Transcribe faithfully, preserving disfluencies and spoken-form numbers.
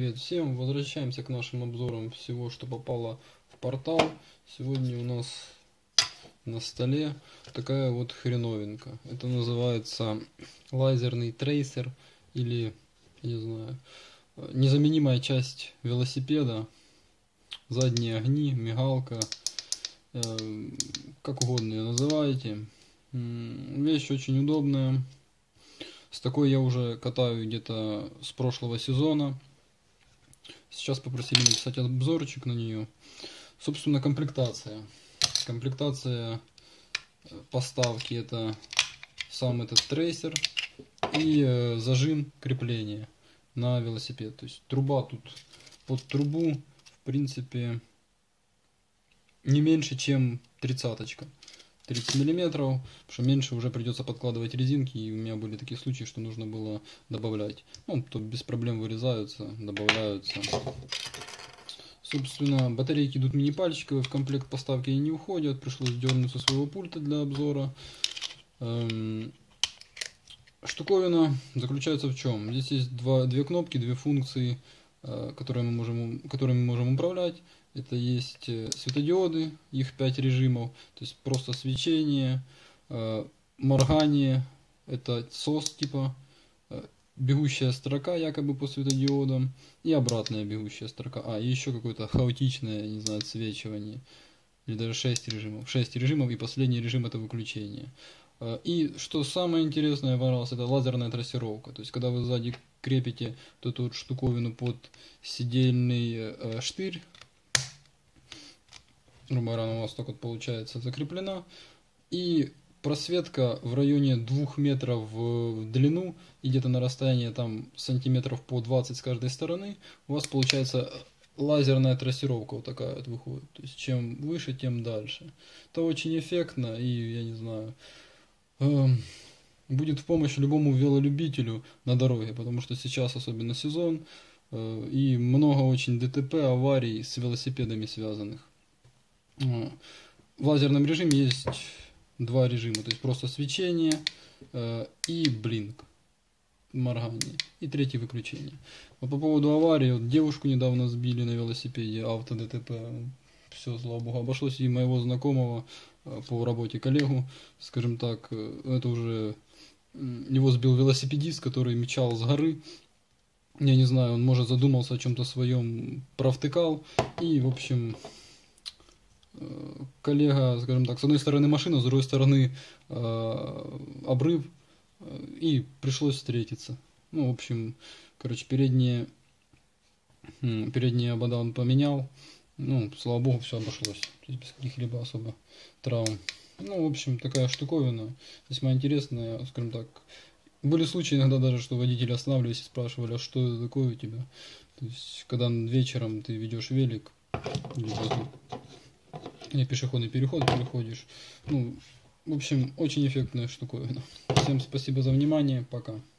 Привет всем! Возвращаемся к нашим обзорам всего, что попало в портал. Сегодня у нас на столе такая вот хреновинка. Это называется лазерный трейсер или, я не знаю, незаменимая часть велосипеда. Задние огни, мигалка, э, как угодно ее называете. Вещь очень удобная. С такой я уже катаю где-то с прошлого сезона. Сейчас попросили написать обзорчик на нее. Собственно, комплектация. Комплектация поставки — это сам этот трейсер и э, зажим крепления на велосипед. То есть труба тут под трубу, в принципе, не меньше, чем тридцаточка. тридцать миллиметров, потому что меньше уже придется подкладывать резинки, и у меня были такие случаи, что нужно было добавлять. Ну, то без проблем вырезаются, добавляются. Собственно, батарейки идут мини-пальчиковые, в комплект поставки не уходят, пришлось дернуть со своего пульта для обзора. Эм, штуковина заключается в чем? Здесь есть два, две кнопки, две функции, э, которые, мы можем, которыми мы можем управлять. Это есть светодиоды, их пять режимов, то есть просто свечение, э, моргание, это сос типа, э, бегущая строка якобы по светодиодам и обратная бегущая строка. А, и еще какое-то хаотичное, не знаю, отсвечивание. Или даже шесть режимов. шесть режимов, и последний режим — это выключение. Э, и что самое интересное понравилось, это лазерная трассировка. То есть когда вы сзади крепите вот эту вот штуковину под сидельный э, штырь, грубо говоря, она у вас так вот получается закреплена, и просветка в районе двух метров в длину и где-то на расстоянии там сантиметров по двадцать с каждой стороны, у вас получается лазерная трассировка вот такая вот выходит. То есть чем выше, тем дальше. Это очень эффектно, и я не знаю, э, будет в помощь любому велолюбителю на дороге, потому что сейчас особенно сезон, э, и много очень ДТП, аварий с велосипедами связанных. В лазерном режиме есть два режима, то есть просто свечение э, и блинк, моргание, и третий — выключение. Вот по поводу аварии, вот девушку недавно сбили на велосипеде, авто ДТП, все, слава богу, обошлось, и моего знакомого э, по работе коллегу, скажем так, э, это уже э, его сбил велосипедист, который мчал с горы. Я не знаю, он, может, задумался о чем-то своем, провтыкал, и, в общем, коллега, скажем так, с одной стороны машина, с другой стороны э, обрыв, э, и пришлось встретиться. Ну, в общем, короче, передние, передние обода он поменял. Ну, слава богу, все обошлось. То есть без каких-либо особо травм. Ну, в общем, такая штуковина весьма интересная, скажем так. Были случаи иногда даже, что водители останавливались и спрашивали, а что это такое у тебя? То есть, когда вечером ты ведешь велик, либо или пешеходный переход переходишь. Ну, в общем, очень эффектная штуковина. Всем спасибо за внимание. Пока.